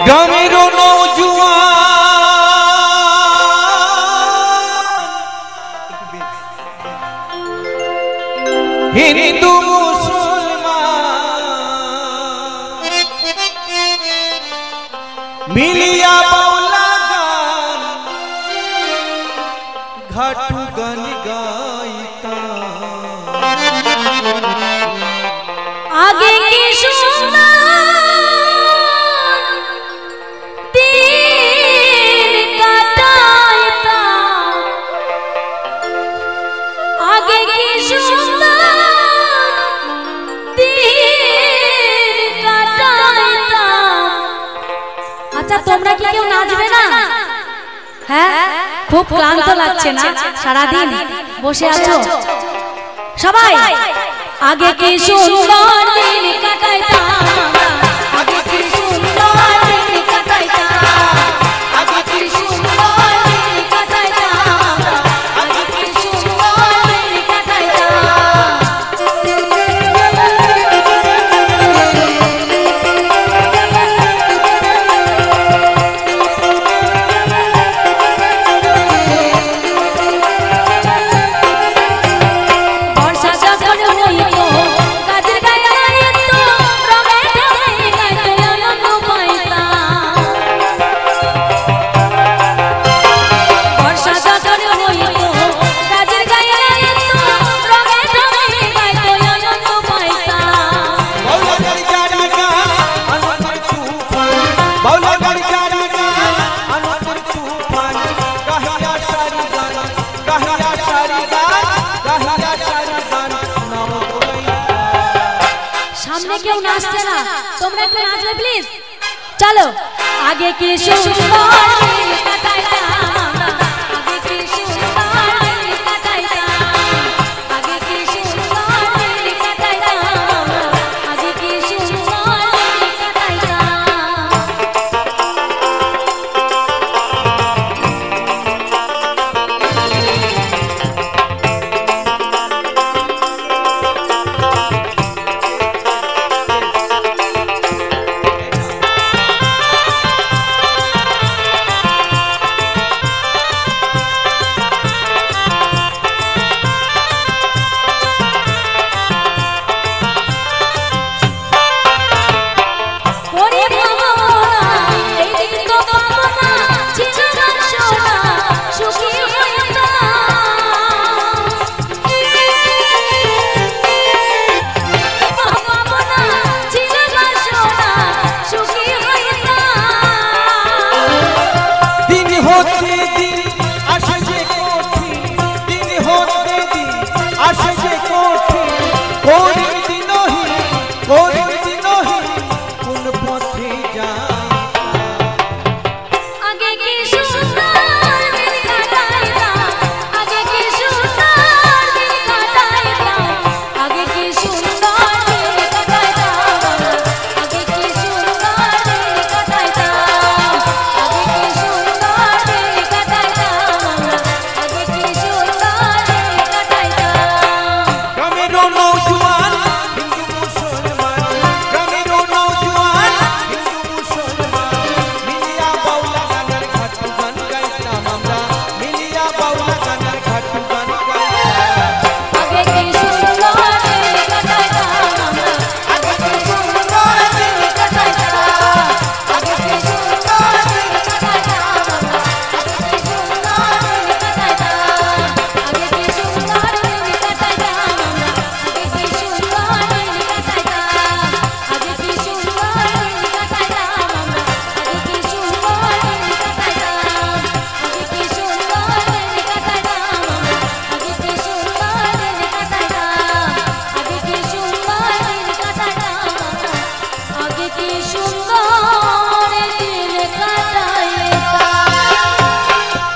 গ্রামের নওজোয়ান হিন্দু মুসলমান মিলিয়া বাউলা গান ঘাটু গান গাইতা आगे की सुना तीर कटाता आगे की सुना तीर कटाता अच्छा তোমরা কি কেউ নাচবে না হ্যাঁ খুব ক্লান্ত লাগছে না সারা দিন বসে আছো সবাই आगे की सुंदर दिन कटाइता आगे की सुंदर दिन कटाइता आगे की सुंदर दिन कटाइता आगे की सुंदर दिन कटाइता सामने क्यों नाचते ना तुमने एक नाचो प्लीज चलो आगे की सुंदर दिन कटाइता आगे की सुंदर दिन कटाइता आगे की सुंदर दिन कटाइता आगे की सुंदर दिन कटाइता গ্রামের নওজোয়ান